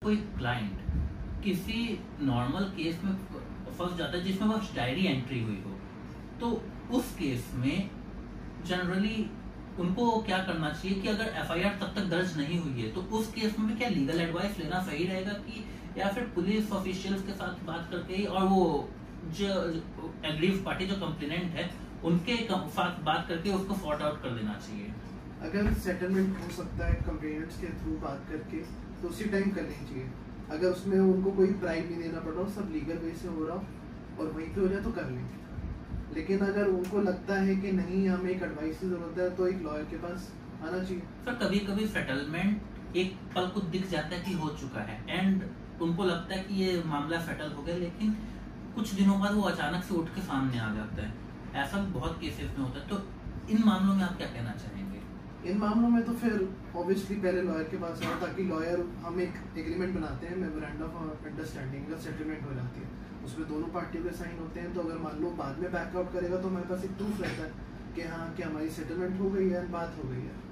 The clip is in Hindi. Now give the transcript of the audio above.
कोई क्लाइंट किसी नॉर्मल केस में फंस जाता है जिसमें बस डायरी एंट्री हुई हो, तो उस केस में जनरली उनको क्या करना चाहिए कि अगर एफआईआर तब तक दर्ज नहीं हुई है तो उस केस में क्या लीगल एडवाइस लेना सही रहेगा कि या फिर पुलिस ऑफिशियल्स के साथ बात करके और वो जो एग्रीव पार्टी जो कंप्लेनेंट है उनके साथ बात करके उसको सॉर्ट आउट कर देना चाहिए? अगर सेटलमेंट हो सकता है कंप्लेनेंट्स के थ्रू बात करके तो उसी टाइम कर लेनी चाहिए। अगर उसमें उनको कोई प्राइस नहीं देना पड़ रहा हो, सब लीगल वे से हो रहा हो और वहीं पे हो जाए तो कर लें। लेकिन अगर उनको लगता है कि नहीं हमें एक एडवाइस की जरूरत है तो एक लॉयर के पास आना चाहिए। सर कभी कभी सेटलमेंट एक पल को दिख जाता है कि हो चुका है एंड उनको लगता है कि ये मामला सेटल हो गया, लेकिन कुछ दिनों बाद वो अचानक से उठ के सामने आ जाता है। ऐसा बहुत केसेस में होता है। तो इन मामलों में आप क्या कहना चाहेंगे? इन मामलों में तो फिर ऑब्वियसली पहले लॉयर के पास आओ, ताकि लॉयर हम एक एग्रीमेंट बनाते हैं, मेमोरेंडम ऑफ अंडरस्टैंडिंग का सेटलमेंट हो जाती है, उसमें दोनों पार्टियों के साइन होते हैं। तो अगर मान लो बाद में बैकआउट करेगा तो हमारे पास एक प्रूफ रहता है कि हाँ कि हमारी सेटलमेंट हो गई है, बात हो गई है।